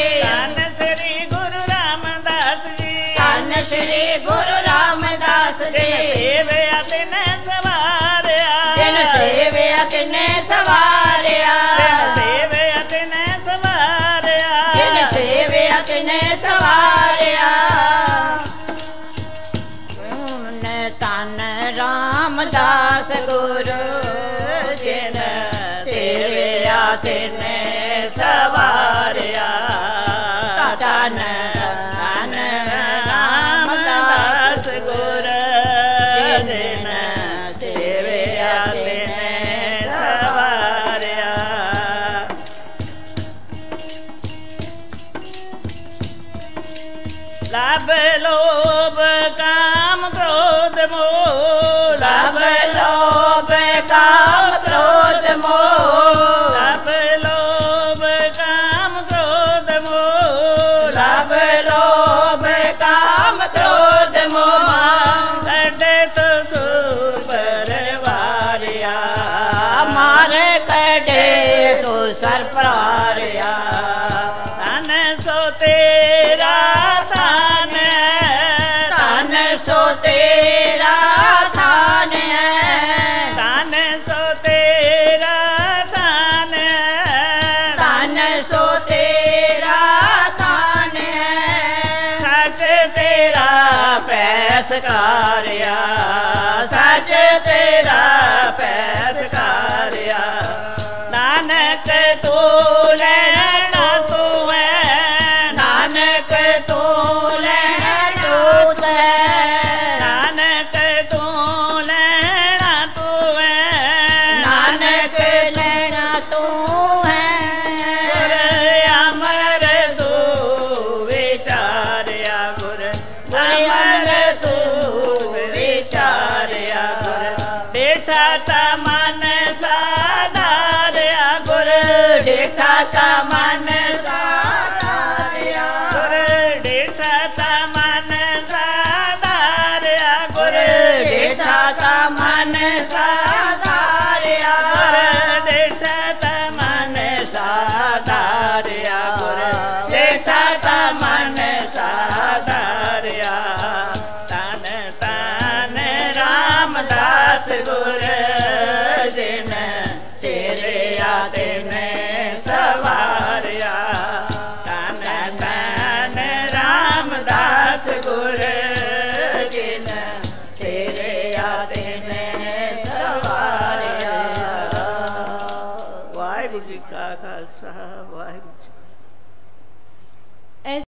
धन श्री गुरु रामदास जी, धन श्री गुरु रामदास जी। सेवया तिने सवारिया, जिन सेवया तिने सवारिया, सेवया तिने सवारिया, जिन सेवया तिने सवारिया। धन रामदास गुरु जिन सेवया तिने सवारिया। धन धन रामदास गुरु जिन सेवया तिने सवारिया। लाभ लोभ काम क्रोध मोह, लाभ लोभ काम क्रोध मोह, लाभ लोभ काम क्रोध मोह, लाभ लोभ काम क्रोध मोह। कटे तो सुपरवारिया, मारे कटे तो सरपरारिया। धन सो तेरा थान है, धन सो तेरा थान है, धन सो तेरा थान है, धन सो तेरा थान है। सच तेरा पैसकारिया, सच तेरा पैसकारिया। नानक तू लेना तू है, नानक तू लेना तूत है, नानक तू लेना तू है, नानक लेना तू है। अमर तू विचारिया गुर, अमर तू विचारिया गुर। देखा ता मन साधारिया गुर, देखा ता मन साधारिया गुर देखा ता मन साधारिया गुर, देखा ता मन साधारिया गुर देखा ता मन साधारिया गुर, देखा ता मन साधारिया। तन तन रामदास गुर जिन सेवया तिने सवारिया। तन तन रामदास गुर जिन सेवया तिने सवारिया। वाहिगुरु जी का खालसा, वाहिगुरु जी।